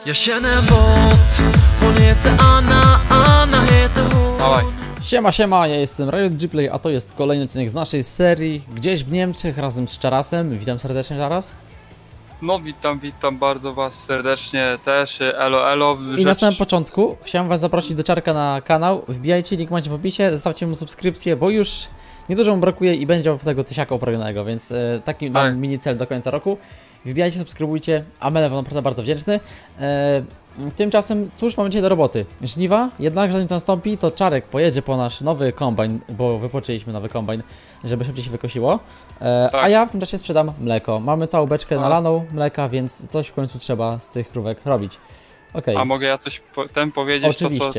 Jag känner bort, hon heter Anna, Anna heter hon. Dawaj. Siema, ja jestem Riot Gplay, a to jest kolejny odcinek z naszej serii Gdzieś w Niemczech razem z Czarasem. Witam serdecznie, Czaras. No witam bardzo was serdecznie też, elo. I na samym początku chciałem was zaprosić do Czarka na kanał. Wbijajcie, link macie w opisie, zostawcie mu subskrypcję, bo już niedużo mu brakuje i będzie w tego tysiaka uprawionego, więc taki mam mini cel do końca roku. Wbijajcie, subskrybujcie, a będę wam naprawdę bardzo wdzięczny. Tymczasem, cóż mamy dzisiaj do roboty? Żniwa, jednak zanim to nastąpi, to Czarek pojedzie po nasz nowy kombajn, bo wypoczęliśmy nowy kombajn, żeby szybciej się wykosiło. A ja w tym czasie sprzedam mleko. Mamy całą beczkę nalaną mleka, więc coś w końcu trzeba z tych krówek robić. Okay. A mogę ja coś powiedzieć? Oczywiście.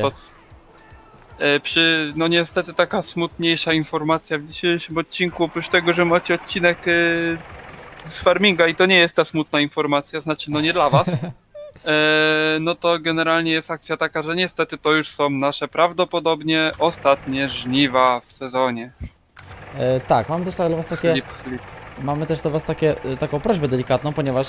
No niestety taka smutniejsza informacja w dzisiejszym odcinku, oprócz tego, że macie odcinek z farminga i to nie jest ta smutna informacja, znaczy no nie dla was. No to generalnie jest akcja taka, że niestety to już są nasze prawdopodobnie ostatnie żniwa w sezonie. Tak, mamy też do was takie, mamy też do was taką prośbę delikatną, ponieważ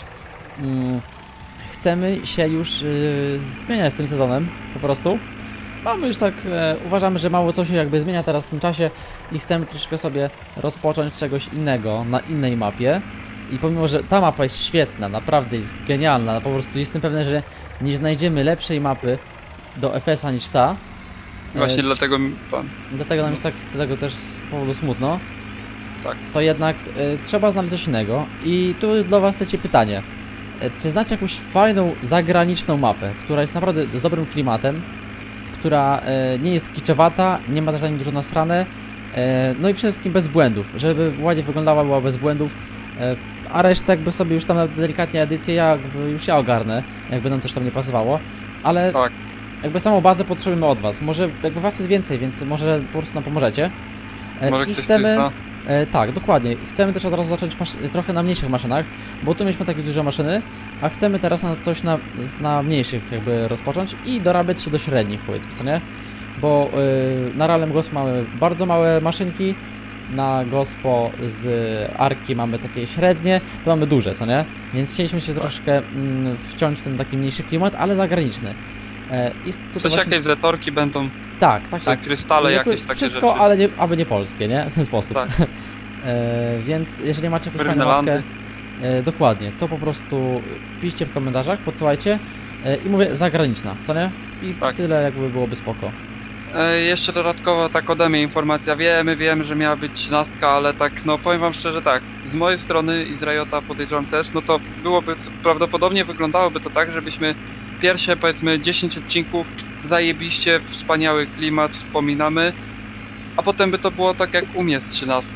chcemy się już zmieniać z tym sezonem, po prostu. Mamy już tak, uważamy, że mało co się jakby zmienia teraz w tym czasie i chcemy troszkę sobie rozpocząć czegoś innego na innej mapie. I pomimo, że ta mapa jest świetna, naprawdę jest genialna, po prostu jestem pewny, że nie znajdziemy lepszej mapy do FPS-a niż ta. Właśnie dlatego nam jest tak z tego też z powodu smutno. Tak. To jednak trzeba znaleźć coś innego. I tu dla was leci pytanie. Czy znacie jakąś fajną, zagraniczną mapę, która jest naprawdę z dobrym klimatem, która nie jest kiczowata, nie ma też za nim dużo nasrane, no i przede wszystkim bez błędów, żeby ładnie wyglądała, była bez błędów. A resztę jakby sobie już tam delikatnie edycję już ja ogarnę, jakby nam coś tam nie pasowało, ale tak. Jakby samą bazę potrzebujemy od was. Może jakby was jest więcej, więc może po prostu nam pomożecie. Może i chcemy. Tak, dokładnie. Chcemy też od razu zacząć trochę na mniejszych maszynach, bo tu mieliśmy takie duże maszyny, a chcemy teraz coś na mniejszych jakby rozpocząć i dorabiać się do średnich, powiedzmy, co nie? Bo na Rallem Ghost mamy bardzo małe maszynki. Na Gospo z Arki mamy takie średnie, to mamy duże, co nie? Więc chcieliśmy się troszkę wciąć w ten taki mniejszy klimat, ale zagraniczny. Coś właśnie... jakieś zetorki będą? Tak. Krystale jakieś takie wszystko, rzeczy. ale aby nie polskie, nie? W ten sposób. Tak. Więc jeżeli macie jakąś fajną mapkę, dokładnie, to po prostu piszcie w komentarzach, podsyłajcie i mówię zagraniczna, co nie? I tyle jakby byłoby spoko. Jeszcze dodatkowo tak ode mnie informacja, wiem, że miała być 13, ale tak, no powiem wam szczerze tak, z mojej strony i z Riota podejrzewam też, no to byłoby, prawdopodobnie wyglądało to tak, żebyśmy pierwsze powiedzmy 10 odcinków zajebiście, wspaniały klimat, wspominamy, a potem by to było tak jak u mnie z 13.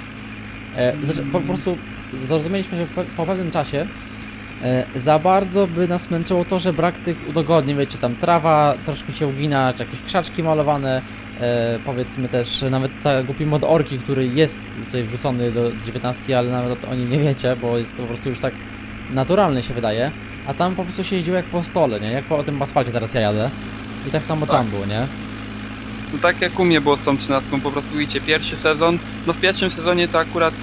Po prostu zrozumieliśmy, że po pewnym czasie za bardzo by nas męczyło to, że brak tych udogodnień, wiecie, tam trawa troszkę się ugina, czy jakieś krzaczki malowane, powiedzmy też nawet ten głupi mod orki, który jest tutaj wrzucony do 19, ale nawet o nim nie wiecie, bo jest to po prostu już tak naturalne się wydaje, a tam po prostu się jeździło jak po stole, nie? Jak po tym asfalcie teraz ja jadę i tak samo tam było, nie? No tak jak u mnie było z tą 13, po prostu widzicie, pierwszy sezon, no w pierwszym sezonie to akurat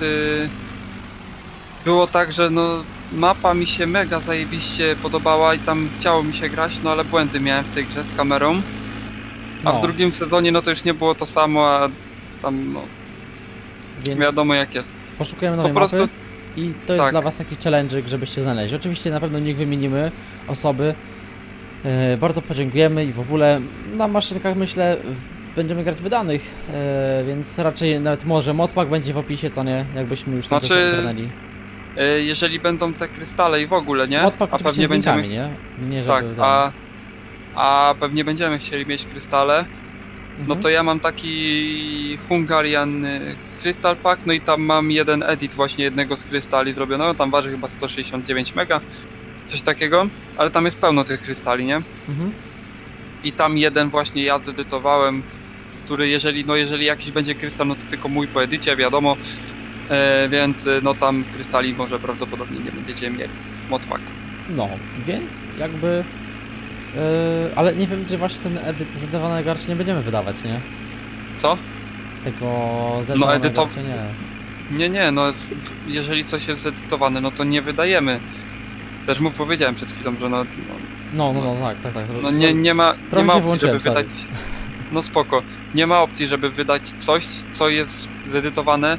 było tak, że no mapa mi się mega zajebiście podobała i tam chciało mi się grać, no ale błędy miałem w tej grze z kamerą. A w drugim sezonie no to już nie było to samo, a tam no więc wiadomo jak jest. Poszukujemy nowej mapy i to jest dla was taki challenge'ik, żebyście znaleźli. Oczywiście na pewno nie wymienimy osoby. Bardzo podziękujemy i w ogóle na maszynkach myślę będziemy grać wydanych, więc raczej nawet może modpack będzie w opisie, co nie, jakbyśmy już tam ogarnęli. Jeżeli będą te krystale i w ogóle, nie? Modpack a pewnie będziemy, nie żeby a pewnie będziemy chcieli mieć krystale. No to ja mam taki Hungarian Crystal Pack, no i tam mam jeden edit właśnie jednego z krystali zrobionego, tam waży chyba 169 mega, coś takiego, ale tam jest pełno tych krystali, nie? I tam jeden właśnie ja zedytowałem, który jeżeli jakiś będzie krystal, no to tylko mój po edycie, wiadomo. Więc no tam krystali może prawdopodobnie nie będziecie mieli modpack. No, więc jakby ale nie wiem, czy właśnie ten edyt zedytowanego garczy nie będziemy wydawać, nie? Co? Tego zedytowanego nie. Nie, no jeżeli coś jest zedytowane, no to nie wydajemy. Też mu powiedziałem przed chwilą, że No, tak. no nie ma Trochę się opcji, żeby włączyłem, sorry. wydać... No spoko, nie ma opcji, żeby wydać coś, co jest zedytowane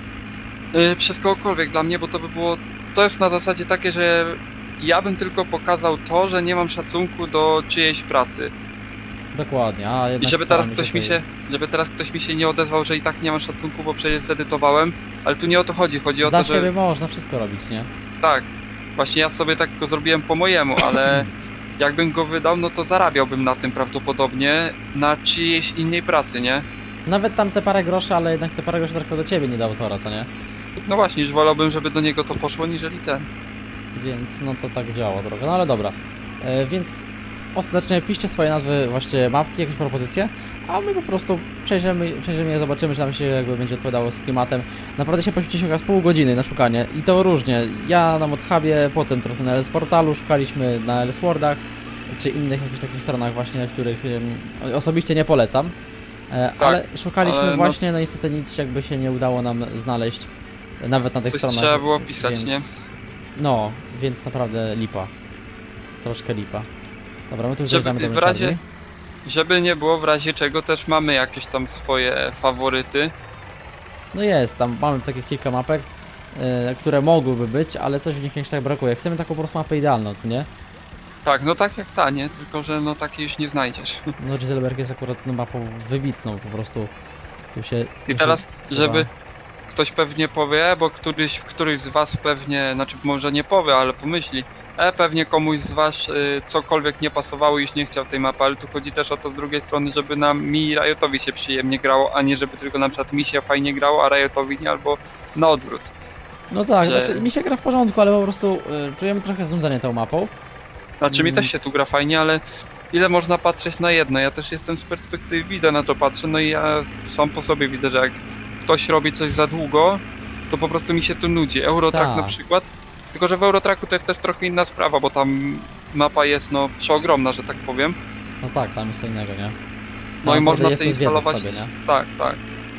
przez kogokolwiek dla mnie, bo to by było... To jest na zasadzie takie, że ja bym tylko pokazał to, że nie mam szacunku do czyjejś pracy. Dokładnie, a I jednak żeby teraz ktoś mi się nie odezwał, że i tak nie mam szacunku, bo przecież zedytowałem, ale tu nie o to chodzi, chodzi o dla to, że... siebie można wszystko robić, nie? Tak, właśnie ja sobie tak go zrobiłem po mojemu, ale jakbym go wydał, no to zarabiałbym na tym prawdopodobnie na czyjejś innej pracy, nie? Nawet tam te parę groszy, ale jednak te parę groszy trafią do ciebie, nie do autora, co nie? No właśnie, już wolałbym, żeby do niego to poszło, niżeli ten. Więc no to tak działa droga, no ale dobra. Więc ostatecznie piszcie swoje nazwy, właśnie mapki, jakieś propozycje, a my po prostu przejrzymy je, zobaczymy, czy nam się jakby będzie odpowiadało z klimatem. Naprawdę się poświęciliśmy chyba z pół godziny na szukanie i to różnie. Ja na ModHubie, potem trochę na LS Portalu, szukaliśmy na LS Wordach, czy innych jakichś takich stronach właśnie, których osobiście nie polecam. Tak, ale szukaliśmy ale właśnie, no niestety nic jakby się nie udało nam znaleźć, nawet na tych Coś stronach. trzeba było pisać, nie? No, więc naprawdę lipa. Troszkę lipa. Dobra, my tu Żeby zjeżdżamy do w razie, męczarni. żeby nie było, w razie czego też mamy jakieś tam swoje faworyty. No jest, tam mamy takich kilka mapek, które mogłyby być, ale coś w nich jeszcze tak brakuje. Chcemy taką po prostu mapę idealną, co nie? Tak, no tak jak ta, nie? Tylko, że no takiej już nie znajdziesz. No Giselberg jest akurat no, mapą wybitną, po prostu tu się... I teraz, żeby ktoś pewnie powie, bo któryś z was pewnie, znaczy może nie powie, ale pomyśli, pewnie komuś z was cokolwiek nie pasowało i już nie chciał tej mapy, ale tu chodzi też o to z drugiej strony, żeby mi i Riotowi się przyjemnie grało, a nie żeby tylko na przykład mi się fajnie grało, a Riotowi nie, albo na odwrót. No tak, że... znaczy mi się gra w porządku, ale po prostu czujemy trochę znudzenie tą mapą. Znaczy mi też się tu gra fajnie, ale ile można patrzeć na jedno? Ja też jestem z perspektywy widza na to patrzę, no i ja sam po sobie widzę, że jak ktoś robi coś za długo, to po prostu mi się to nudzi. Eurotrack Tak. na przykład, tylko że w Eurotracku to jest też trochę inna sprawa, bo tam mapa jest no przeogromna, że tak powiem. No tak, tam jest co innego, nie? No i można jest to co zwiedzać instalować. sobie, nie? Tak, tak.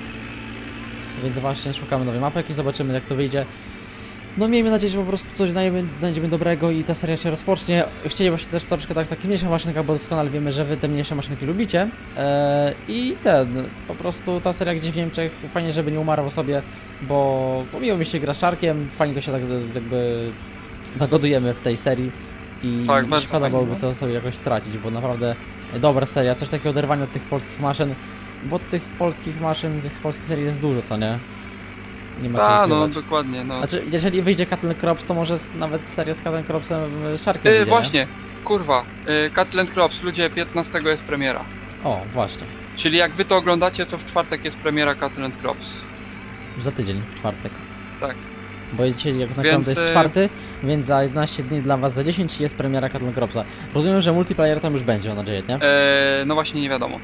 Więc właśnie szukamy nowej mapek i zobaczymy jak to wyjdzie. No miejmy nadzieję, że po prostu coś znajdziemy dobrego i ta seria się rozpocznie. Chcieli właśnie też troszkę takie mniejsze maszynki, bo doskonale wiemy, że wy te mniejsze maszynki lubicie. I po prostu ta seria gdzieś w Niemczech, fajnie żeby nie umarła sobie, bo miło mi się gra z Czarkiem, fajnie to się tak jakby dogodujemy w tej serii. I Tak, bardzo szkoda fajnie, byłoby to sobie jakoś stracić, bo naprawdę dobra seria, coś takiego oderwania od tych polskich maszyn, bo tych polskich maszyn, tych polskich serii jest dużo, co nie? Nie ma co Tak, no ukrywać. dokładnie. No. Znaczy, jeżeli wyjdzie Cattle Crops, to może nawet seria z Cattle Cropsem z Sharkiem wyjdzie, Właśnie, kurwa, Cattle Crops, ludzie, 15 jest premiera. nie? O, właśnie. Czyli jak wy to oglądacie, to w czwartek jest premiera Cattle Crops. Za tydzień, w czwartek. Tak. Bo dzisiaj jak nagrywam to jest czwarty, więc za 11 dni dla was, za 10 jest premiera Cattle Cropsa. Rozumiem, że multiplayer tam już będzie, mam nadzieję, nie? No właśnie nie wiadomo.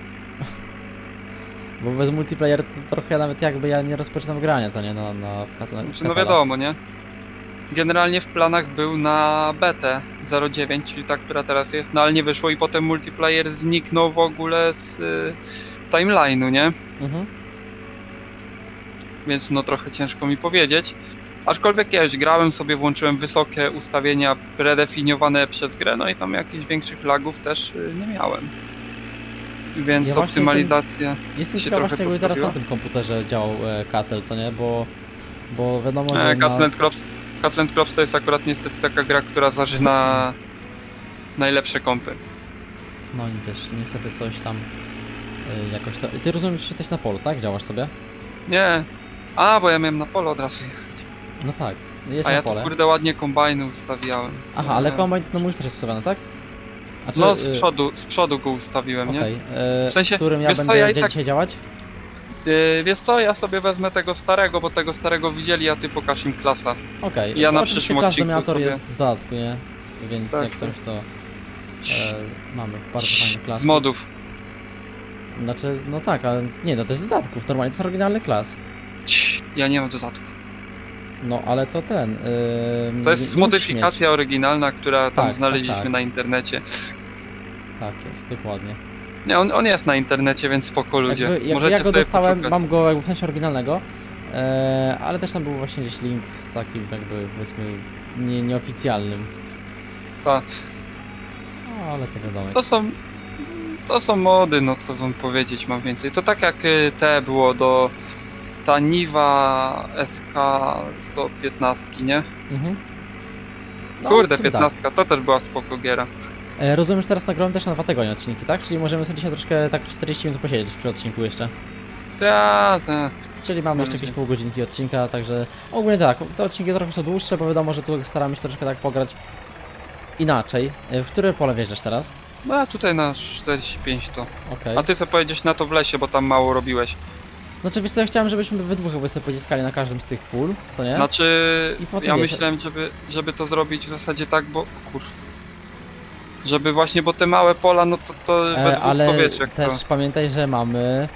Bo bez multiplayer to trochę nawet jakby ja nie rozpoczynam grania, co nie? W Cattle. Znaczy, no wiadomo, nie? Generalnie w planach był na betę 09, czyli ta, która teraz jest, no ale nie wyszło i potem multiplayer zniknął w ogóle z timeline'u, nie? Mhm. Więc no trochę ciężko mi powiedzieć. Aczkolwiek ja już grałem sobie, włączyłem wysokie ustawienia predefiniowane przez grę, no i tam jakichś większych lagów też nie miałem. Więc Ja właśnie optymalizacja Jestem się ciekaw trochę właśnie jakby teraz na poprawiła. tym komputerze działał Cattle, co nie? Bo wiadomo, że Cattle Crops to jest akurat niestety taka gra, która zażyna najlepsze kompy. No i wiesz, niestety coś tam jakoś to... Ty rozumiesz, że jesteś na polu, tak? Działasz sobie? Nie. Bo ja miałem na pole od razu jechać. No tak, jest A na ja tu pole. kurde ładnie kombajny ustawiałem. Aha, ale kombajn no mój też jest ustawiony, tak? Znaczy, No z przodu go ustawiłem, nie? okej. W sensie, W którym ja wiesz co, będę ja i tak- dzisiaj działać? Wiesz co, ja sobie wezmę tego starego, bo tego starego widzieli, a ty pokaż im klasa. Okej, Ja to na oczywiście przyszłym każdy odcinku dominator sobie- jest z dodatku, nie? Więc Tak, jak tak. coś to mamy bardzo fajny klas. Z modów. Znaczy, no tak, ale nie, no to jest z dodatków, normalnie to jest oryginalny klas. Ja nie mam dodatku. No ale to ten... To jest nie musisz modyfikacja oryginalna, która tam Tak, znaleźliśmy tak, tak. na internecie. mieć. Tak jest, dokładnie. Nie, on jest na internecie, więc spoko ludzie. Jakby Możecie ja go sobie dostałem, poszukać. mam go jakby w sensie oryginalnego, ale też tam był właśnie gdzieś link z takim jakby powiedzmy nieoficjalnym. Tak. No, ale to wiadomo. To są mody, no co wam powiedzieć mam więcej. To tak jak te było do ta Niwa SK do 15, nie? Mhm. No, Kurde, w sumie 15 to też była spoko giera. Rozumiem, że teraz nagrałem też na 2 tygodnie odcinki, tak? Czyli możemy sobie dzisiaj troszkę tak 40 minut posiedzieć przy odcinku jeszcze. Ta. Czyli mamy jeszcze jakieś pół godzinki odcinka, także ogólnie tak, te odcinki trochę są dłuższe, bo wiadomo, że tu staramy się troszkę tak pograć inaczej. W które pole wjeżdżasz teraz? No a tutaj na 45 to. Okej. A ty sobie pojedziesz na to w lesie, bo tam mało robiłeś. Znaczy wiesz co, ja chciałem, żebyśmy we dwóch jakby sobie pociskali na każdym z tych pól, co nie? Znaczy, I potem ja wiesz- myślałem, żeby to zrobić w zasadzie tak, bo żeby właśnie, bo te małe pola, no to we dwóch ale to wiecie jak też to. pamiętaj, że mamy...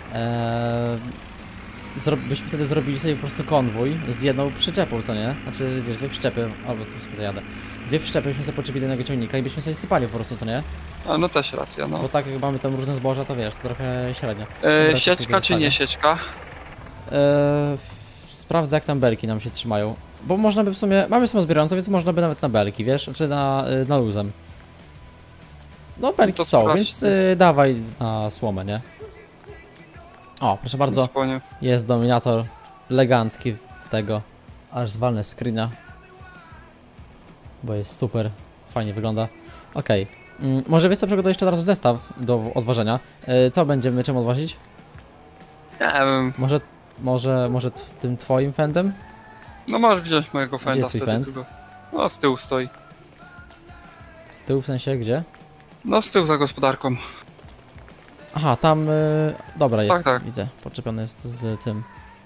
byśmy wtedy zrobili sobie po prostu konwój z jedną przyczepą, co nie? Znaczy, wiesz, 2 przyczepy, albo tu sobie zajadę. 2 przyczepy byśmy sobie poczepili do jednego ciągnika i byśmy sobie sypali po prostu, co nie? A no też racja, no. Bo tak jak mamy tam różne zboża, to wiesz, to trochę średnio. Dobra, Sieczka to czy nie sieczka? Sprawdzę jak tam belki nam się trzymają. Bo można by w sumie, mamy samozbierającą, więc można by nawet na belki, wiesz? Czy na luzem. No belki to są, sprawdź. więc dawaj na słomę, nie? O, proszę bardzo, Zupełnie. jest dominator elegancki tego. Aż zwalnę screena. Bo jest super, fajnie wygląda. Okej, może wiesz co, przygotuję jeszcze od razu zestaw do odważenia. Co będziemy czym odważyć? Nie wiem. Może tym twoim fendem? No możesz wziąć mojego Gdzie fenda jest twój wtedy. fend? Tylko. No z tyłu stoi. Z tyłu w sensie gdzie? No z tyłu za gospodarką. Aha, tam... dobra, jest, Tak. widzę. Podczepiony jest z tym.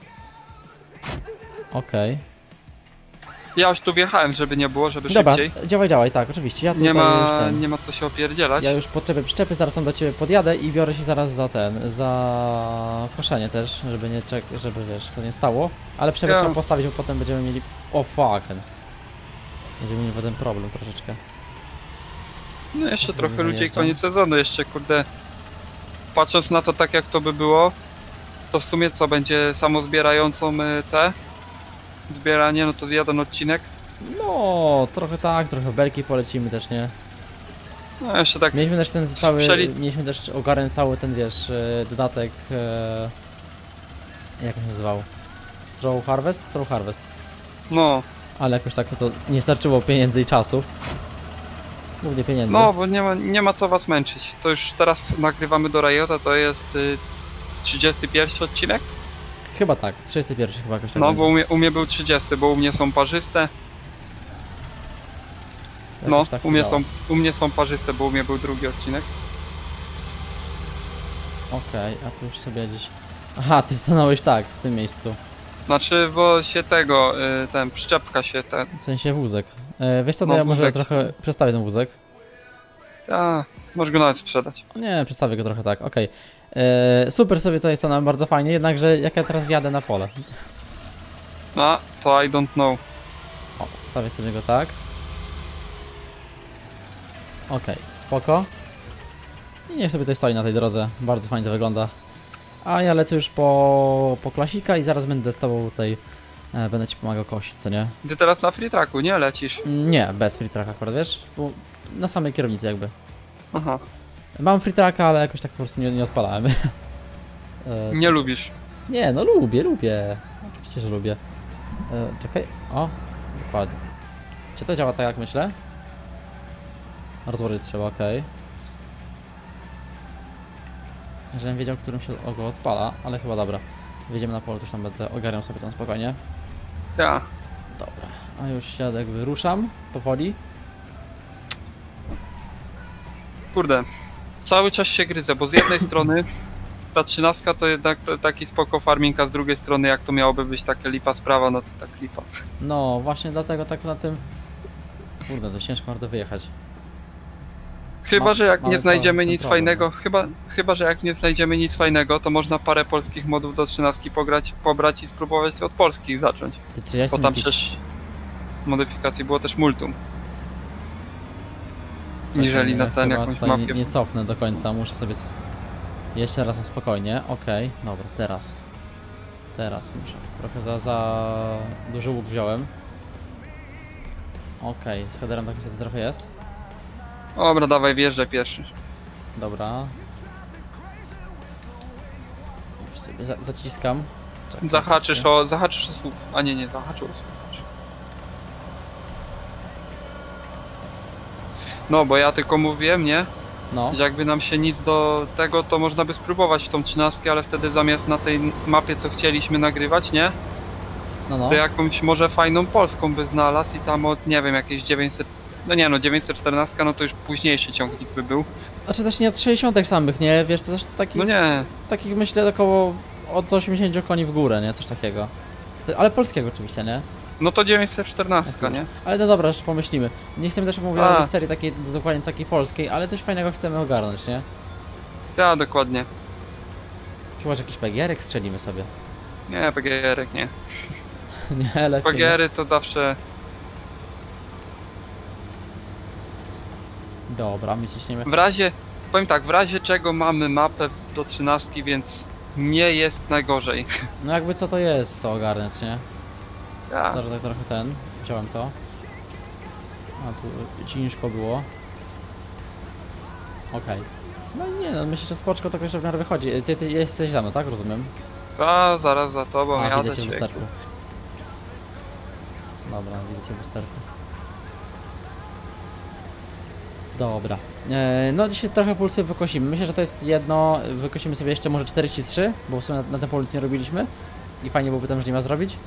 Okej. Ja już tu wjechałem, żeby nie było, żeby Dobra, szybciej. działaj, tak, oczywiście. Ja tutaj już Nie ma co się opierdzielać. Ja już podczepię przyczepy, zaraz tam do ciebie podjadę i biorę się zaraz za koszenie też, żeby nie żeby wiesz, co nie stało. Ale przyczepę Ja. trzeba postawić, bo potem będziemy mieli... O fucking. Będziemy mieli potem problem troszeczkę. No jeszcze sobie trochę ludziej, wyjeżdżam. koniec sezonu, jeszcze kurde. Patrząc na to tak jak to by było, to w sumie co, będzie samozbierającą te zbieranie, no to jeden odcinek. No, trochę tak, trochę belki polecimy też, nie? No jeszcze tak, Mieliśmy też ten cały, Przeli- mieliśmy też ogarnąć cały ten, wiesz, dodatek, jak on się nazywał? Straw Harvest? Straw Harvest. no, Ale jakoś tak to nie starczyło pieniędzy i czasu. Głównie pieniędzy. no bo nie ma co was męczyć. To już teraz nagrywamy do Riota, to jest 31 odcinek? Chyba tak, 31 chyba jakoś tak No, będzie. bo u mnie był 30, bo u mnie są parzyste. Jakoś No, tak u mnie są parzyste, bo u mnie był drugi odcinek. Okej, a tu już sobie gdzieś... Aha, ty stanąłeś tak, w tym miejscu. Znaczy, bo się tego, ten przyczepka się ten. W sensie wózek. Wiesz co, to No, ja może wózek. trochę przestawię ten wózek. A, możesz go nawet sprzedać. Nie, przestawię go trochę tak, okej. Super sobie tutaj stanąłem, bardzo fajnie, jednakże jak ja teraz wjadę na pole. No, to I don't know. O, stawię sobie go tak. Okej, spoko. I niech sobie tutaj stoi na tej drodze, bardzo fajnie to wygląda. A ja lecę już po klasika i zaraz będę z tobą tutaj, będę ci pomagał kosić, co nie? Ty teraz na free tracku, nie lecisz? Nie, bez free tracka akurat, wiesz? Bo na samej kierownicy jakby. Aha, Mam free tracka, ale jakoś tak po prostu nie odpalałem. nie lubisz. Nie, no lubię. Oczywiście, że lubię. Czekaj, o, dokładnie. Czy to działa tak jak myślę? Rozłożyć trzeba, okej. Żebym wiedział, którym się go odpala, ale chyba dobra. Wjedziemy na pole, też tam będę ogarniał sobie tam spokojnie. Ja. Dobra, a już się jakby ruszam powoli. Kurde, cały czas się gryzę, bo z jednej strony ta 13 to jednak taki spoko farming, a z drugiej strony jak to miałoby być taka lipa sprawa, no to tak lipa. No, właśnie dlatego tak na tym... Kurde, to ciężko bardzo wyjechać. Chyba, że jak mamy nie znajdziemy problem, nic problem. fajnego, chyba, że jak nie znajdziemy nic fajnego, to można parę polskich modów do 13 pobrać i spróbować od polskich zacząć. Ty, czy ja Bo jestem tam jakiś... przecież modyfikacji było też multum. Czekaj, Niżeli na ja ten chyba jakąś tutaj mapie. nie cofnę do końca, muszę sobie jeszcze raz na spokojnie. Okej, dobra, teraz muszę. Trochę za duży łuk wziąłem. Okej, z headerem tak niestety trochę jest. Dobra, dawaj, wjeżdżaj pierwszy. Dobra. Już sobie zaciskam. Czekaj, Zahaczysz czekaj. o słup. A nie, zahaczył o słup. No, bo ja tylko mówiłem, nie? No, Że jakby nam się nic do tego, to można by spróbować w tą 13, ale wtedy zamiast na tej mapie, co chcieliśmy nagrywać, nie? no. To jakąś może fajną polską by znalazł i tam od, nie wiem, jakieś 900... No nie no, 914, no to już późniejszy ciągnik by był. Znaczy też nie od 60 samych, nie? Wiesz, to też takich, No nie, takich myślę około od 80 koni w górę, nie? Coś takiego. Ale polskiego oczywiście, nie? no to 914, nie? Ale no dobra, jeszcze pomyślimy. Nie chcemy też mówić A. o serii takiej dokładnie takiej polskiej, ale coś fajnego chcemy ogarnąć, nie? Ja, dokładnie. Chyba, że jakiś PGR-ek strzelimy sobie. Nie, PGR-ek nie. Nie, lepiej. PGR-y to zawsze... Dobra, my ciśniemy. W razie, powiem tak, w razie czego mamy mapę do 13, więc nie jest najgorzej. No jakby co to jest, co ogarnąć, nie? Ja. Zaraz tak trochę wziąłem to. A tu ciężko było. Okej. No nie, no myślę, że spoczko to jeszcze w miarę wychodzi. Ty jesteś za mną, tak? Rozumiem? A, zaraz za tobą A, jadę widzę cię w cię. lusterku. Dobra, widzę cię w lusterku. Dobra. No dzisiaj trochę pulsy wykosimy. Myślę, że to jest jedno. Wykosimy sobie jeszcze może 43, bo w sumie na ten polu nic nie robiliśmy. I fajnie byłoby tam żniwa zrobić.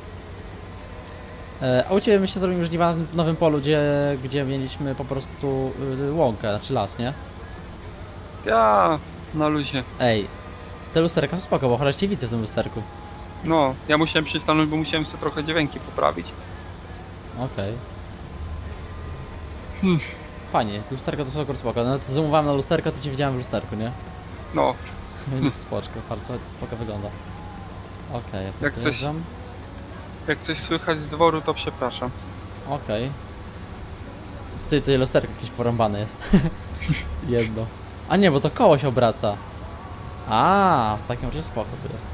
A u Ciebie myślę, zrobimy żniwa na tym nowym polu, gdzie mieliśmy po prostu łąkę, znaczy las, nie? Ja, na luzie. Ej, te lusterka są spoko, bo chociaż Cię widzę w tym lusterku. No, ja musiałem przystanąć, bo musiałem sobie trochę dźwięki poprawić. Okej. Fajnie, lusterka to super spoko. No to zoomowałem na lusterko, to Cię widziałem w lusterku, nie? No, Więc spoczko, bardzo to spoko wygląda. Okej, ja Jak tu coś- wjeżdżam. jak coś słychać z dworu, to przepraszam. Okej. Ty lusterko jakieś porąbane jest. Jedno. A nie, bo to koło się obraca. A, w takim razie spoko to jest.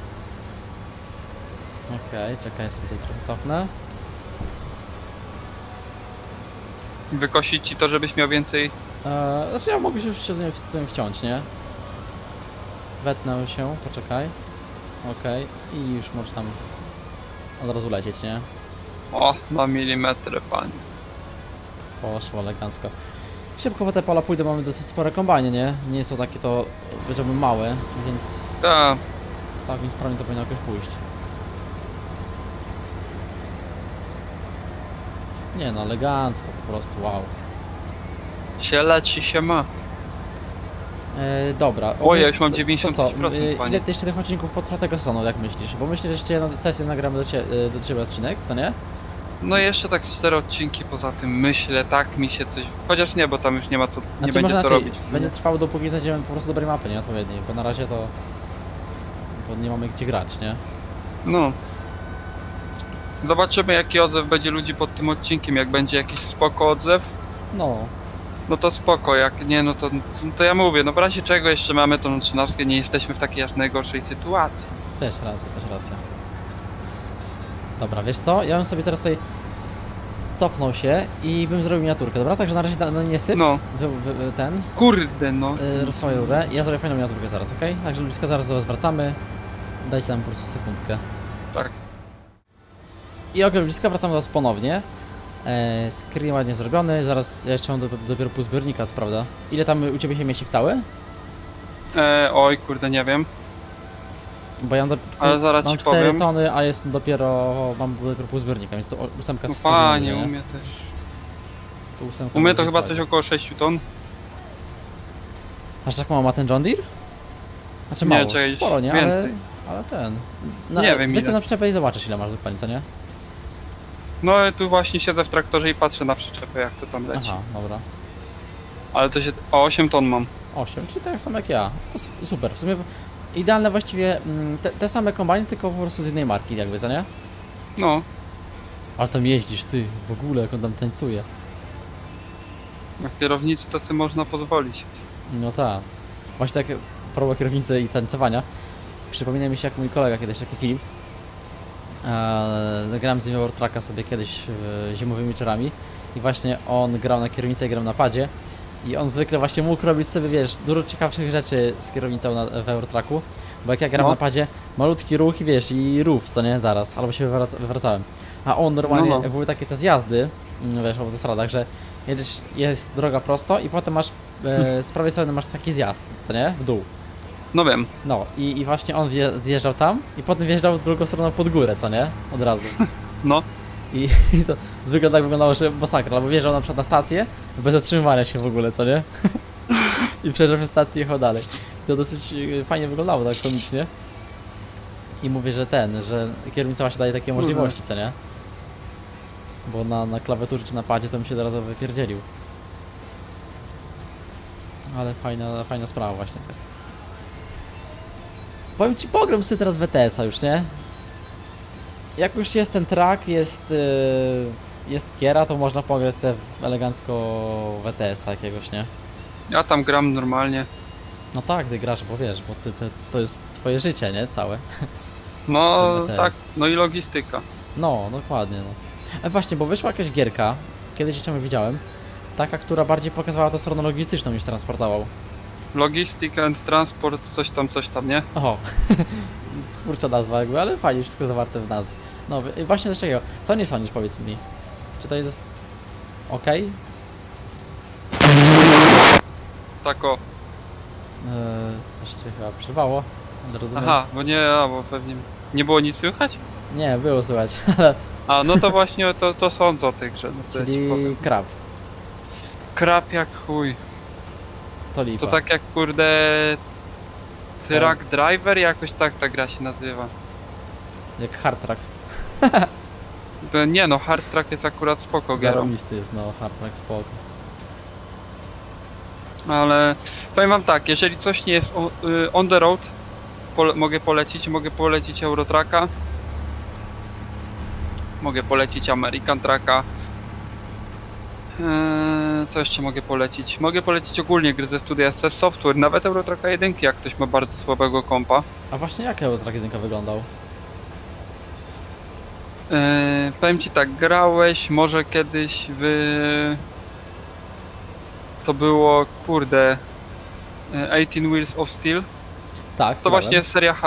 Okej, czekaj, sobie tutaj trochę cofnę. Wykosić ci to, żebyś miał więcej... Znaczy ja mogę się już z tym wciąć, nie? Wetnę się, poczekaj. Okej, i już możesz tam od razu lecieć, nie? O, na milimetry, panie. Poszło elegancko. Szybko po te pola pójdę, mamy dosyć spore kombajny, nie? Nie są takie to, powiedziałbym, małe, więc Ta, całkiem sprawnie to powinno jakoś pójść. Nie no, elegancko po prostu, wow. się leci, się ma. Dobra. O, ja już mam to 95%, co? panie. Ile jeszcze tych odcinków potrwa tego sezonu, jak myślisz? Bo myślę, że jeszcze jedną sesję nagramy do ciebie odcinek, co nie? No jeszcze tak 4 odcinki poza tym myślę, tak mi się coś... Chociaż nie, bo tam już nie ma co, nie Znaczy, będzie może co inaczej, robić. w sumie. będzie trwało dopóki znajdziemy po prostu dobrej mapy, nie? Odpowiedniej, bo na razie to... Bo nie mamy gdzie grać, nie? No. Zobaczymy jaki odzew będzie ludzi pod tym odcinkiem, jak będzie jakiś spoko odzew, No. no to spoko, jak nie, no to ja mówię, no w razie czego jeszcze mamy tą 13, nie jesteśmy w takiej aż najgorszej sytuacji. Też racja. Dobra, wiesz co? Ja bym sobie teraz tutaj cofnął się i bym zrobił miniaturkę, dobra? Także na razie no nie syp, No, ten, kurde no. rozchowaj rurę i ja zrobię fajną miniaturkę zaraz, okej? Także blisko zaraz do was wracamy. Dajcie nam po prostu sekundkę. Tak. I okej, blisko wracamy do was ponownie. Screen ładnie zrobiony, zaraz ja jeszcze mam dopiero pół zbiornika, co prawda. Ile tam u Ciebie się mieści w całe? Oj, kurde, nie wiem. Bo ja mam, Ale zaraz mam ci 4 powiem. tony, a jest mam dopiero pół zbiornika, więc to ósemka No spokojnie, fajnie, nie? u mnie też. To ósemka U mnie to będzie chyba fajnie. coś około 6 ton. Aż tak mało ma ten John Deere? Znaczy Nie, mało, czekaj, sporo, nie? więcej. Ale ten... Nie wiem, Weź ile. na przyczepę i zobaczysz, ile masz dokładnie, co nie? No tu właśnie siedzę w traktorze i patrzę na przyczepę, jak to tam leci. Aha, dobra. Ale to się... O, 8 ton mam. 8, czyli tak samo jak ja. To super, w sumie idealne właściwie te same kombajny, tylko po prostu z innej marki jakby, co nie? No, Ale tam jeździsz, ty, w ogóle, jak on tam tańcuje. na kierownicy to sobie można pozwolić. No tak. Właśnie tak, propos kierownicy i tańcowania. Przypomina mi się, jak mój kolega kiedyś, taki Filip, Grałem z nim Eurotracka sobie kiedyś zimowymi wieczorami i właśnie on grał na kierownicy, grał na padzie i on zwykle właśnie mógł robić sobie, wiesz, dużo ciekawszych rzeczy z kierownicą w Eurotracku, bo jak ja gram na padzie, malutki ruch i wiesz, i rów, co nie, zaraz, albo się wywracałem. A on normalnie, jak były takie te zjazdy, wiesz, w autostradach, że jedziesz, jest droga prosto i potem masz, z prawej strony masz taki zjazd, co nie, w dół. No wiem. No i właśnie on zjeżdżał tam i potem wjeżdżał drugą stroną pod górę, co nie? Od razu. No. I to zwykle tak wyglądało, że masakra, albo wjeżdżał na przykład na stację bez zatrzymywania się w ogóle, co nie? I przejeżdżał przez stację i jechał dalej. To dosyć fajnie wyglądało, tak komicznie. I mówię, że że kierownica właśnie daje takie możliwości, co nie? Bo na klawiaturze czy na padzie to bym się od razu wypierdzielił. Ale fajna sprawa właśnie tak. Powiem ci, pogram sobie teraz WTS-a już, nie? Jak już jest ten track, jest kiera, to można pograć sobie elegancko WTS-a jakiegoś, nie? Ja tam gram normalnie. No tak, ty grasz, bo wiesz, bo to jest twoje życie, nie? Całe. No tak, no i logistyka. No, dokładnie, no. Właśnie, bo wyszła jakaś gierka, kiedyś jeszcze widziałem, taka, która bardziej pokazywała to stronę logistyczną niż transportował. Logistic and transport, coś tam, nie? Oho, twórcza nazwa jakby, ale fajnie, wszystko zawarte w nazwie. No właśnie do czego? Co nie sądzisz, powiedz mi? Czy to jest ok? Tak o. Coś cię chyba przerwało, ale rozumiem. Aha, bo pewnie nie było nic słychać? Nie, było słychać. A, no to właśnie to sądzę o tej grze. No co ja ci powiem. Czyli krab. Krab jak chuj. To lipa. To tak jak kurde... Truck Driver, jakoś tak ta gra się nazywa. Jak Hard Track. To nie no, Hard Track jest akurat spoko grą. Zarobisty jest, no, Hard Track spoko. Ale powiem wam tak, jeżeli coś nie jest on the road, mogę polecić Eurotracka. Mogę polecić American Trucka. Co jeszcze mogę polecić? Mogę polecić ogólnie gry ze studia SS Software, nawet Eurotracka 1, jak ktoś ma bardzo słabego kompa. A właśnie jak Eurotrack 1 wyglądał? Powiem ci tak, grałeś może kiedyś to było, kurde... 18 Wheels of Steel. Tak, to właśnie seria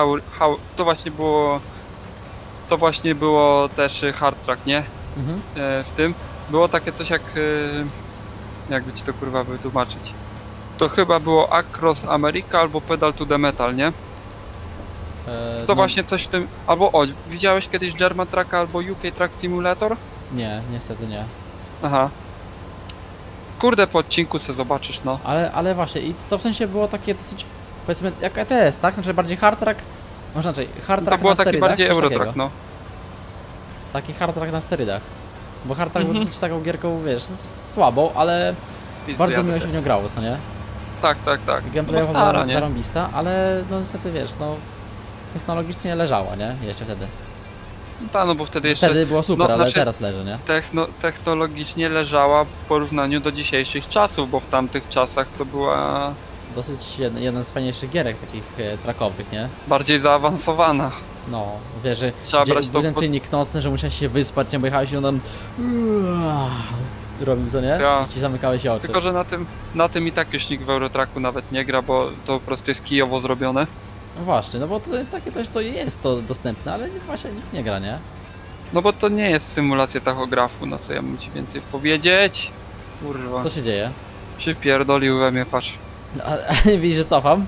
to właśnie było też Hard Track, nie? Mhm. W tym było takie coś jak jakby ci to kurwa wytłumaczyć. To chyba było Across America albo Pedal to the Metal, nie? To właśnie coś w tym, albo widziałeś kiedyś German Trucka albo UK Truck Simulator? Nie, niestety nie. Aha. Kurde, po odcinku se zobaczysz, no. Ale właśnie, i to w sensie było takie dosyć, powiedzmy, jak ETS, tak? Znaczy bardziej Hard Track, można znaczy Hard Track to było na taki sterydach, bardziej Eurotrack, takiego. no. Taki Hard Track na sterydach. Bo Hard Track był dosyć taką gierką, wiesz, słabą, ale bardzo miło się w nią grało, co nie? Tak. Gameplayowo była zarąbista, ale no niestety, wiesz, no technologicznie leżała, nie? Jeszcze wtedy. No bo wtedy jeszcze... Wtedy było super, ale teraz leży, nie? Technologicznie leżała w porównaniu do dzisiejszych czasów, bo w tamtych czasach to była... Dosyć jeden z fajniejszych gierek takich trackowych, nie? Bardziej zaawansowana. No, wiesz, że ten czynnik nocny, że musiałeś się wyspać, nie, bo jechałeś i on tam... robił, co nie? Ja. I ci zamykałeś oczy. Tylko, że na tym i tak już nikt w Eurotracku nawet nie gra, bo to po prostu jest kijowo zrobione. No właśnie, no bo to jest takie coś, co jest to dostępne, ale właśnie nikt nie gra, nie? No bo to nie jest symulacja tachografu, no co ja mam ci więcej powiedzieć? Kurwa. Co się dzieje? Przypierdolił we mnie, patrz. A nie widzisz, że cofam?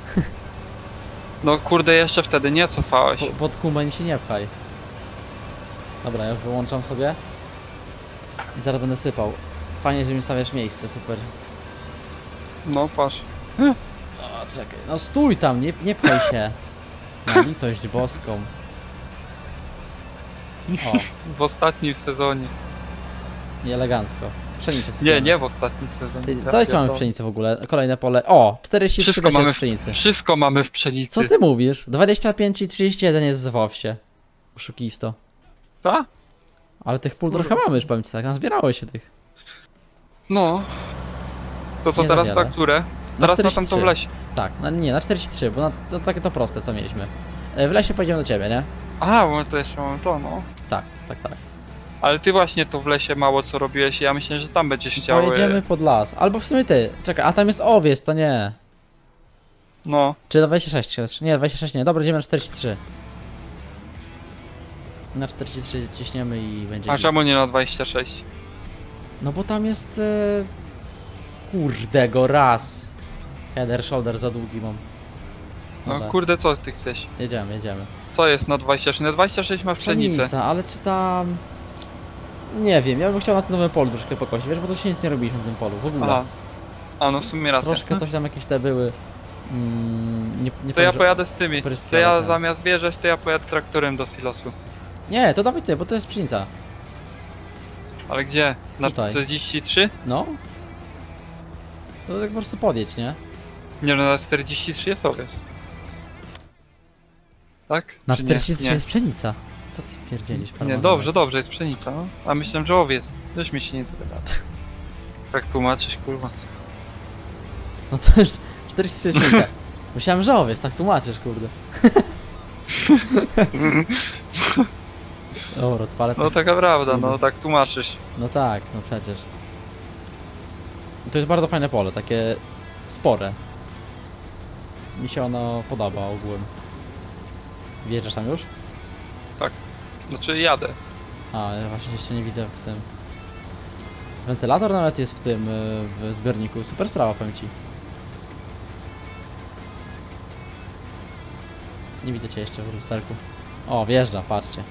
No kurde, jeszcze wtedy nie cofałeś. Pod kumbeń się nie pchaj. Dobra, ja wyłączam sobie. I zaraz będę sypał. Fajnie, że mi stawiasz miejsce, super. No patrz. O, czekaj, no stój tam, nie pchaj się. Na litość boską. O, W ostatnim sezonie. i elegancko. Pszenicę sypiemy. Nie w ostatnim sezonie. Co jeszcze mamy w pszenicy w ogóle? Kolejne pole. O, 43 mamy w pszenicy. Wszystko mamy w pszenicy. Co ty mówisz? 25 i 31 jest w owsie. Oszukisto. Ta? Ale tych pól trochę mamy już, powiem ci tak, nazbierało się tych. No. To co Nie teraz zawiele. na które? Na Teraz na 43. tamtą w lesie. Tak, nie, na 43, bo takie to proste, co mieliśmy. W lesie pojedziemy do ciebie, nie? Aha, bo to jeszcze mam to, no. Tak, tak, tak. Ale ty właśnie to w lesie mało co robiłeś, ja myślę, że tam będziesz chciał... Pojedziemy pod las. Albo w sumie ty. Czekaj, a tam jest owiec, to nie. No, Czy na 26 chcesz? Nie, 26 nie. Dobra, idziemy na 43. Na 43 ciśniemy i będzie a git. czemu nie na 26? No bo tam jest... Kurde go raz. Header, shoulder za długi mam. No Dobra, kurde, co ty chcesz? jedziemy, jedziemy. Co jest na 26? Na 26 ma pszenicę. Pszenica, ale czy tam... Nie wiem, ja bym chciał na tym nowym polu troszkę pokosić, wiesz, bo tu się nic nie robiliśmy w tym polu, w ogóle. Aha. A no w sumie racja. Troszkę coś tam jakieś te były... nie To powiem, ja że- pojadę z tymi. Pryskie, To ja ale ten. zamiast wjeżdżać, to ja pojadę traktorem do silosu. Nie, to dawaj ty, bo to jest pszenica. Ale gdzie? Na Tutaj. 43? No. To tak po prostu podjedź, nie? Nie no, na 43 jest owiec. Tak? Na Czy nie? 43 Nie. jest pszenica. Co ty pierdzielisz? Nie, Parmazon? dobrze, dobrze, jest pszenica, no. A myślałem, że owiec. Wiesz, mi się nie zgadza. Tak tłumaczysz, kurwa. No to już 43 jest pszenica. Myślałem, że owiec, tak tłumaczysz, kurde. Dobra, odpalę. No taka prawda, no tak tłumaczysz. No tak, no przecież. To jest bardzo fajne pole, takie spore. Mi się ono podoba ogółem. Wjeżdżasz tam już? Znaczy jadę. A, ja właśnie jeszcze nie widzę w tym. Wentylator nawet jest w tym, w zbiorniku. Super sprawa, powiem ci. Nie widzę cię jeszcze w lusterku. O, wjeżdża, patrzcie.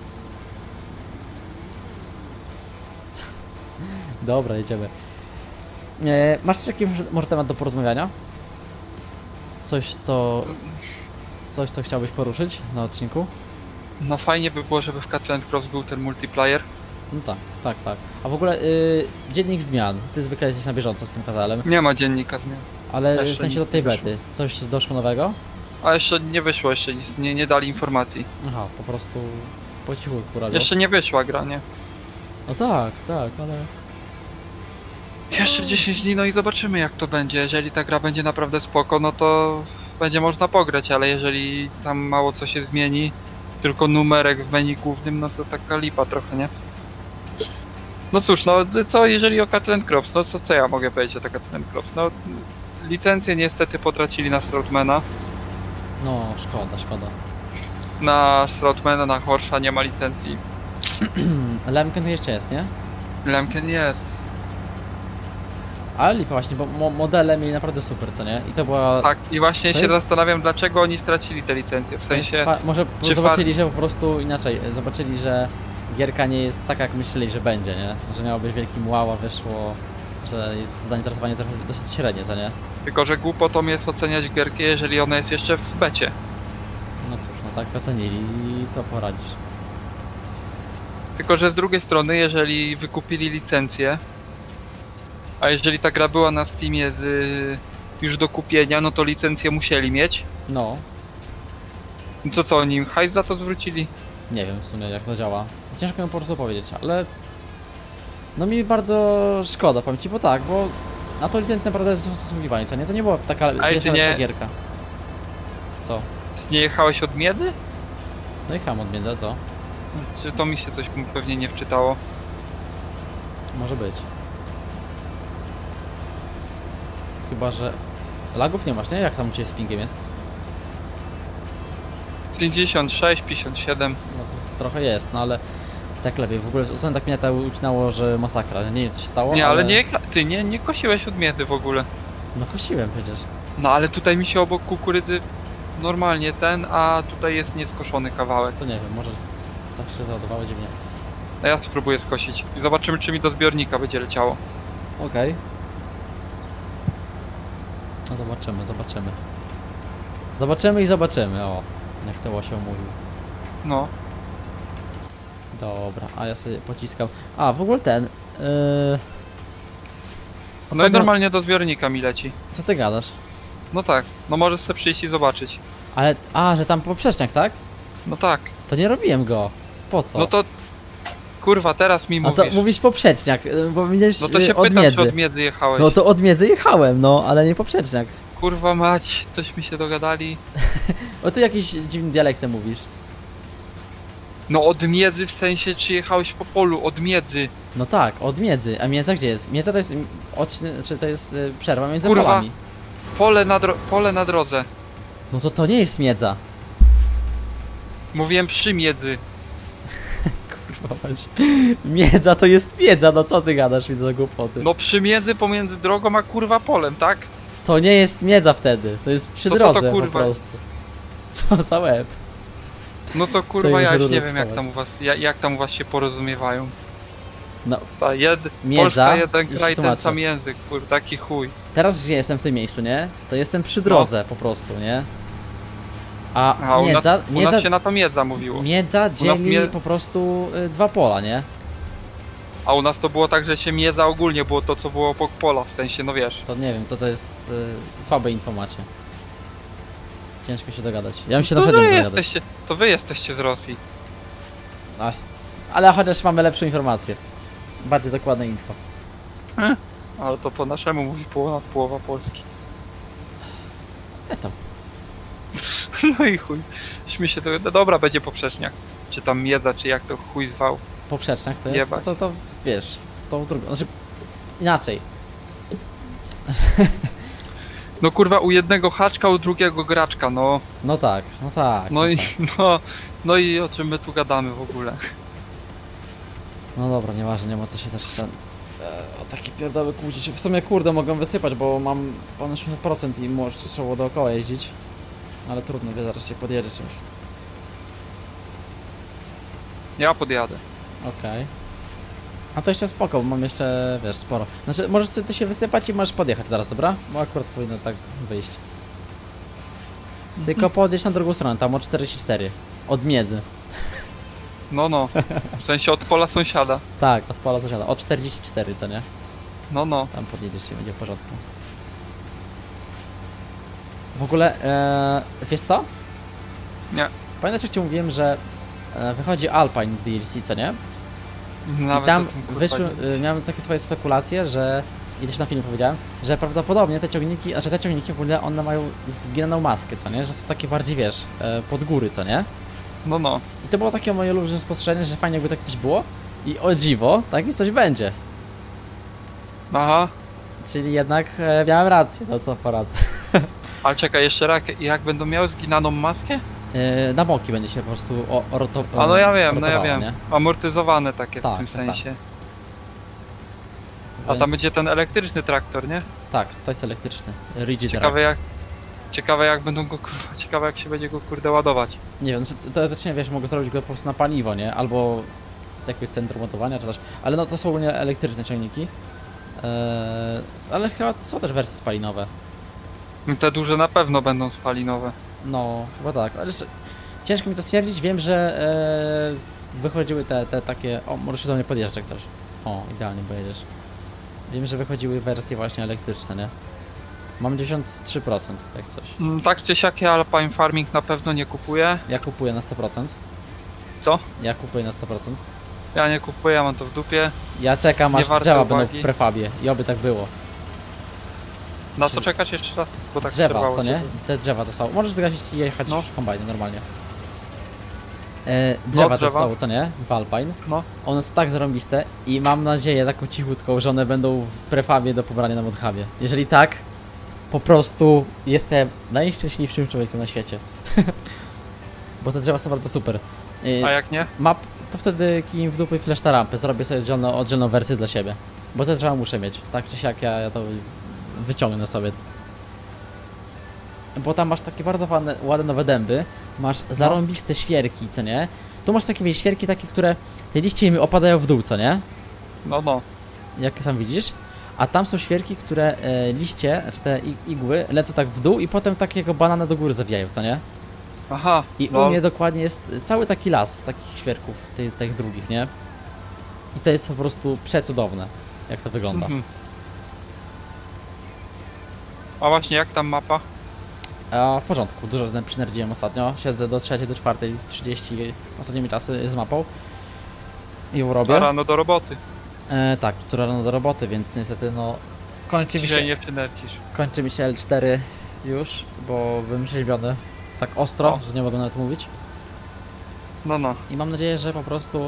Dobra, jedziemy. Masz jeszcze jakiś może temat do porozmawiania? Coś, co chciałbyś poruszyć na odcinku? No fajnie by było, żeby w Catland Cross był ten multiplayer. No tak, tak, tak. A w ogóle dziennik zmian. Ty zwykle jesteś na bieżąco z tym kanałem, Nie ma dziennika zmian. ale Jeszcze w sensie nic do tej nie wyszło. bety. Coś doszło nowego? A jeszcze nie wyszło, jeszcze nic, nie dali informacji. Aha, po prostu po cichutku robią. Jeszcze nie wyszła gra, nie? No tak, tak, ale... Jeszcze 10 dni, no i zobaczymy jak to będzie. Jeżeli ta gra będzie naprawdę spoko, no to będzie można pograć, ale jeżeli tam mało co się zmieni, tylko numerek w menu głównym, no to taka lipa trochę, nie? No cóż, no co jeżeli o Catland Crops, no co ja mogę powiedzieć o Catland Crops? No licencję niestety potracili na Stroutmana. No, szkoda, szkoda. Na Stroutmana, na Horsza nie ma licencji. Lemken to jeszcze jest, nie? Lemken jest. Ale lipa właśnie, bo modele mieli naprawdę super, co nie? I to była... Tak, i właśnie To się jest- zastanawiam, dlaczego oni stracili te licencje. W to jest sensie, może czy zobaczyli, że po prostu inaczej, zobaczyli, że gierka nie jest taka jak myśleli, że będzie, nie? Że miało być wielkim wow, a wyszło, że jest zainteresowanie trochę dosyć średnie, co nie? tylko że głupotą jest oceniać gierkę, jeżeli ona jest jeszcze w becie. No cóż, no tak ocenili i co poradzisz? Tylko że z drugiej strony, jeżeli wykupili licencję, a jeżeli ta gra była na Steamie już do kupienia, no to licencję musieli mieć. No, No to co, oni im hajs za to zwrócili? nie wiem w sumie jak to działa. Ciężko mi po prostu powiedzieć, ale... No mi bardzo szkoda, powiem ci, bo tak, bo na to licencję naprawdę są zasługiwani, co nie? To nie była taka ty pierwsza nie- lepsza gierka. Co? Ty nie jechałeś od Miedzy? No jechałem od między, co? Czy to mi się coś pewnie nie wczytało? Może być. Chyba, że... Lagów nie masz, nie? Jak tam u Ciebie z pingiem jest? 56, 57. No to trochę jest, no ale... Tak lepiej, w ogóle ostatnio tak mnie to ucinało, że masakra. Nie wiem co się stało, Nie, ale ty nie kosiłeś od Miedzy w ogóle. No kosiłem przecież. No ale tutaj mi się obok kukurydzy normalnie a tutaj jest nieskoszony kawałek. To nie wiem, może zawsze załadowało dziwnie. A ja spróbuję skosić i zobaczymy, czy mi do zbiornika będzie leciało. Okej. No zobaczymy, zobaczymy. Zobaczymy i zobaczymy, o. Jak to Łosio mówił. No. Dobra, a ja sobie pociskam. A, w ogóle ten... No i Ostatnio- normalnie do zbiornika mi leci. Co ty gadasz? No tak, no możesz sobie przyjść i zobaczyć. Ale... A, że tam poprzeczniak, tak? No tak. To nie robiłem go. Po co? No to... Kurwa, teraz mi A to mówisz. mówisz poprzeczniak, bo widziałeś No to się od pytam, miedzy. czy od Miedzy jechałeś. No to od miedzy jechałem, no, ale nie poprzeczniak. Kurwa mać, coś mi się dogadali. O ty jakiś dziwnym dialektem mówisz. No od Miedzy w sensie, czy jechałeś po polu, od Miedzy. No tak, od Miedzy. A Miedza gdzie jest? Miedza to jest czy to jest przerwa między Kurwa. polami. Pole na drodze. No to nie jest Miedza. Mówiłem przy Miedzy. Kurwa, patrz. Miedza to jest Miedza, no co ty gadasz, widzę głupoty. No przy Miedzy pomiędzy drogą a kurwa polem, tak? To nie jest Miedza wtedy, to jest przy To co to, drodze po kurwa? prostu. Co za łeb? No to Co kurwa ja im się już nie rudy wiem jak schować? tam u was, jak tam u was się porozumiewają. No, Ta Miedza, Polska jeden już kraj, ten tłumaczę. sam język, kurwa, taki chuj. teraz gdzie jestem w tym miejscu, nie? To jestem przy drodze po prostu, nie? A A u Miedza, nas się na to Miedza mówiło. Miedza dzieli mie- po prostu dwa pola, nie? A u nas to było tak, że się Miedza ogólnie było to co było obok pola, w sensie no wiesz. To nie wiem, to jest słabe informacje. Ciężko się dogadać. Ja bym się na pewno nie dogadać. To wy jesteście z Rosji. Ach, ale chociaż mamy lepszą informację. Bardziej dokładne info. Ale to po naszemu mówi połowa Polski. Ja tam. No i chuj. Śmie się to, no dobra, będzie poprzeczniak. Czy tam Miedza, czy jak to chuj zwał. Poprzeczniak to jest, Jebać. to wiesz, to drugą, znaczy inaczej. No kurwa, u jednego haczka, u drugiego graczka, no. No tak. No i, no i o czym my tu gadamy w ogóle. No dobra, nieważne, nie ma co się też o takie pierdoły kłócić. W sumie kurde mogę wysypać, bo mam ponad 60% i może trzeba dookoła jeździć. Ale trudno, wie, zaraz się podjedzie czymś. Ja podjadę. Okej. A to jeszcze spoko, bo mam jeszcze, wiesz, sporo. Znaczy, możesz sobie ty się wysypać i możesz podjechać zaraz, dobra? Bo akurat powinno tak wyjść. Tylko podjedź na drugą stronę, tam o 44. Od Miedzy. No. W sensie od pola sąsiada. Tak, od pola sąsiada. O 44, co nie? No. Tam podjedziesz i będzie w porządku. W ogóle, wiesz co? Nie. Pamiętasz jak ci mówiłem, że wychodzi Alpine DLC, co nie? Nawet I tam o tym, kurwa, wyszły, nie- miałem takie swoje spekulacje, że i też na filmie powiedziałem, że prawdopodobnie te ciągniki ogólnie one mają zginaną maskę, co nie? Że są takie bardziej, wiesz, pod góry, co nie? No. I to było takie moje luźne spostrzeżenie, że fajnie jakby takie coś było i o dziwo, takie coś będzie. Aha. Czyli jednak miałem rację, no co poradzę. Ale czekaj, jeszcze raz, jak będą miały zginaną maskę? Na boki będzie się po prostu A no ja wiem, Nie? Amortyzowane takie Tak, w tym tak, sensie. A Więc, tam będzie ten elektryczny traktor, nie? Tak, to jest elektryczny. Rigid Ciekawe jak będą go kurwa, ciekawe jak się będzie go kurde ładować. Nie wiem, znaczy, teoretycznie wiesz, mogę zrobić go po prostu na paliwo, nie? Albo z jakiegoś centrum ładowania czy coś. Ale no to są nie elektryczne ciągniki. Ale chyba są też wersje spalinowe. Te duże na pewno będą spalinowe. No, chyba tak. Ale ciężko mi to stwierdzić. Wiem, że wychodziły te takie... O, możesz się do mnie podjeżdżać jak chcesz. O, idealnie pojedziesz. Wiem, że wychodziły wersje właśnie elektryczne, nie? Mam 93% jak coś. Tak czy siak ja Alpine Farming na pewno nie kupuję. Ja kupuję na 100%. Co? Ja kupuję na 100%. Ja nie kupuję, mam to w dupie. Ja czekam Nie aż warte drzewa będą uwagi. w prefabie i oby tak było. Na co czekać jeszcze raz? Bo tak Drzewa, przerwało co cię nie? to. Te drzewa to są. Możesz zgasić i jechać No. w kombajnie normalnie. Drzewa to drzewa. są, co nie? W Alpine. No. One są tak zarąbiste i mam nadzieję taką cichutką, że one będą w prefabie do pobrania na modhubie. Jeżeli tak, po prostu jestem najszczęśliwszym człowiekiem na świecie. Bo te drzewa są bardzo super. A jak nie? Map, to wtedy kij w dupy flash na rampę, zrobię sobie oddzielną wersję dla siebie. Bo te drzewa muszę mieć, tak czy siak ja to wyciągnę sobie. Bo tam masz takie bardzo ładne nowe dęby, masz zarąbiste świerki, co nie? Tu masz takie świerki takie, które te liście mi opadają w dół, co nie? No. Jak sam widzisz. A tam są świerki, które liście, znaczy te igły lecą tak w dół i potem takiego banana do góry zawijają, co nie? Aha. I u mnie dokładnie jest cały taki las takich świerków, tych drugich, nie? I to jest po prostu przecudowne, jak to wygląda. Mhm. A właśnie jak tam mapa? A w porządku, dużo przynerdziłem ostatnio. Siedzę do 3, do 4:30 ostatnimi czasy z mapą. I ją robię. A rano do roboty. Tak, która rano do roboty, więc niestety no kończy mi Dzisiaj się, nie przynercisz. kończy mi się L4 już, bo bym rzeźbiony tak ostro, O. że nie mogę nawet mówić. No. I mam nadzieję, że po prostu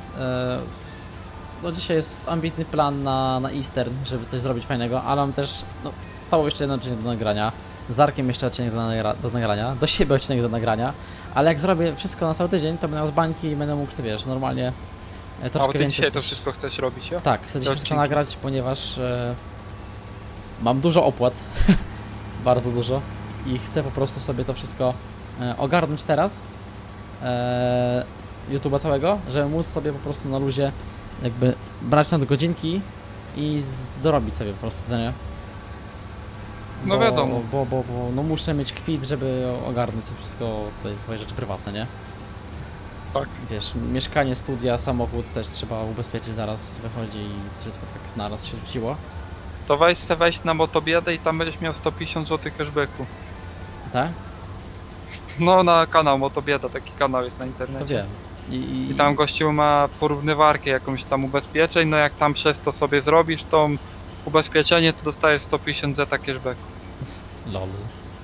no dzisiaj jest ambitny plan na Eastern, żeby coś zrobić fajnego, ale mam też, no stało jeszcze jeden odcinek do nagrania, z Arkiem jeszcze odcinek do nagrania, do siebie odcinek do nagrania, ale jak zrobię wszystko na cały tydzień, to będę miał z bańki i będę mógł sobie, wiesz, normalnie troszkę A ty więcej... dzisiaj to wszystko chcesz robić, ja? Tak, chcę dzisiaj wszystko odcinki. nagrać, ponieważ mam dużo opłat, bardzo dużo i chcę po prostu sobie to wszystko ogarnąć teraz, YouTube'a całego, żeby móc sobie po prostu na luzie jakby brać nadgodzinki i dorobić sobie po prostu, nie? No wiadomo. Bo no muszę mieć kwit, żeby ogarnąć sobie wszystko, to jest swoje rzeczy prywatne, nie? Tak. Wiesz, mieszkanie, studia, samochód też trzeba ubezpieczyć, zaraz wychodzi i wszystko tak naraz się rzuciło. To weź na motobiedę i tam będziesz miał 150 zł cashbacku. Tak? No na kanał Motobieda, taki kanał jest na To internecie. wiem. I tam gościu ma porównywarkę jakąś tam ubezpieczeń, no jak tam przez to sobie zrobisz to ubezpieczenie, to dostajesz 150 zeta cashbacku. Lols.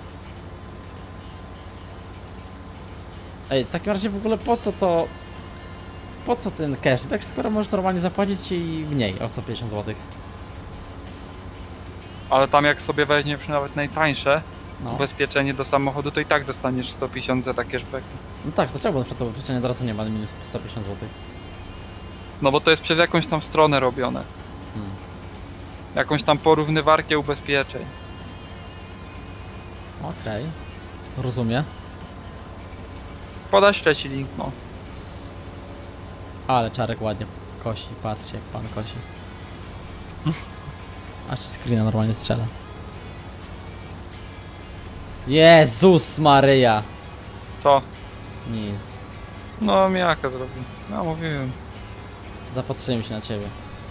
Ej, w takim razie w ogóle po co to... Po co ten cashback, skoro możesz normalnie zapłacić i mniej o 150 zł? Ale tam jak sobie weźmiesz nawet najtańsze No. ubezpieczenie do samochodu, to i tak dostaniesz 150 zeta cashbacku. No tak, to czemu na przykład to ubezpieczenie od razu nie ma minus 150 zł? No bo to jest przez jakąś tam stronę robione. Jakąś tam porównywarkę ubezpieczeń. Okej. Rozumiem. Podać trzeci link, no. Ale Czarek ładnie kosi, patrzcie jak pan kosi. Aż ci screena normalnie strzela. Jezus Maryja! To. Nic. No miaka zrobił. No mówiłem. Zapatrzyłem się na ciebie.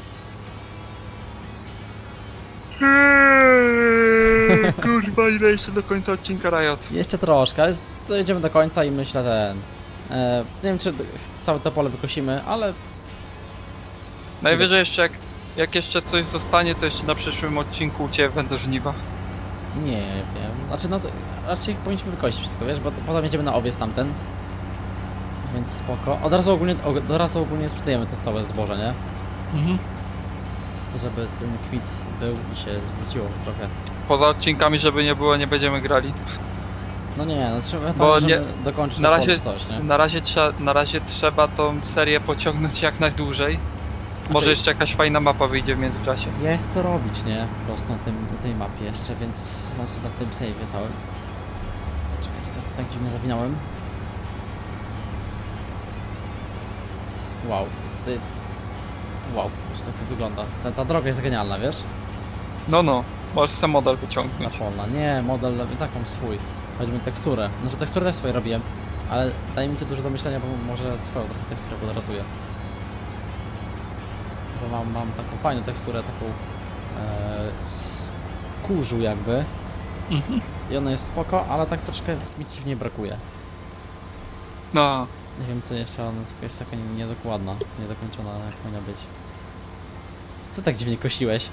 Kurwa, ile jeszcze do końca odcinka Riot? Jeszcze troszkę, ale dojedziemy do końca i myślę ten... nie wiem czy całe to pole wykosimy, ale... Najwyżej jeszcze jak jeszcze coś zostanie, to jeszcze na przyszłym odcinku u Ciebie będą żniwa. Nie wiem. Znaczy no to raczej powinniśmy wykościć wszystko, wiesz, bo potem jedziemy na owiec tamten. Więc spoko. Od razu ogólnie sprzedajemy to całe zboże, nie? Żeby ten kwit był i się zwróciło trochę. Poza odcinkami, żeby nie było, nie będziemy grali. No nie, no trzeba Bo tam, nie- dokończyć na razie- coś, nie? Na razie trzeba tą serię pociągnąć jak najdłużej. Może jeszcze jakaś fajna mapa wyjdzie w międzyczasie. Jest co robić, nie? Po prostu na tej mapie jeszcze, więc znaczy na tym save'ie całym. Czekajcie, teraz tak dziwnie zawinąłem. Wow, wow, po prostu tak to wygląda. Ta droga jest genialna, wiesz? No, możesz ten model wyciągnąć. Polna. Nie, model taką swój. Chodźmy teksturę. Znaczy teksturę też swoje robiłem, ale daje mi to dużo do myślenia, bo może swoją trochę teksturę podrasuję. Bo mam taką fajną teksturę, taką z kurzu jakby. I ona jest spoko, ale tak troszkę mi coś w niej brakuje. No, Nie wiem co jeszcze, ona jest jakaś taka niedokładna, niedokończona jak powinna być. Co tak dziwnie kosiłeś?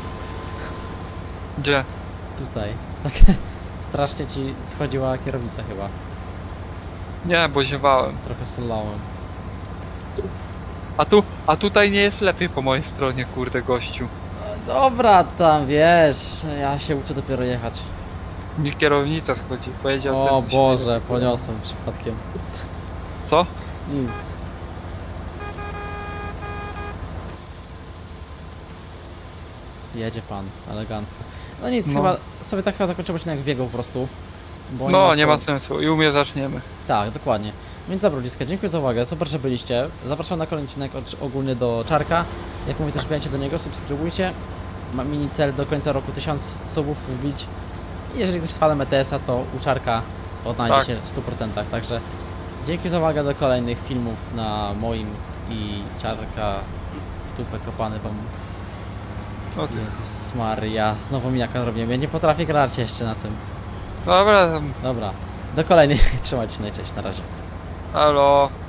gdzie? Tutaj. Tak strasznie ci schodziła kierownica chyba. Nie, bo ziewałem. Trochę solałem. A tutaj nie jest lepiej po mojej stronie, kurde gościu. No, dobra tam, wiesz, ja się uczę dopiero jechać. Mi kierownica schodzi, powiedział O ten, co Boże, poniosłem przypadkiem. Co? Nic. Jedzie pan, elegancko. No nic, No. chyba sobie tak zakończymy odcinek w biegu po prostu. Bo No, nie co- ma sensu. I u mnie zaczniemy. Tak, dokładnie. Więc dobra ludziska, dziękuję za uwagę, super, że byliście. Zapraszam na kolejny odcinek ogólny do Czarka. Jak mówię, też wbijajcie do niego, subskrybujcie. Mam mini cel do końca roku 1000 subów wbić. I jeżeli ktoś jest fanem ETS-a, to u Czarka odnajdzie Tak. się w 100%. Także dzięki za uwagę, do kolejnych filmów na moim i Czarka w dupę kopany wam. No, ty. Jezus Maria, znowu mi jaka robię. Ja nie potrafię grać jeszcze na tym. Dobra, tam. Dobra, do kolejnych. Trzymajcie się, cześć, na razie. Halo.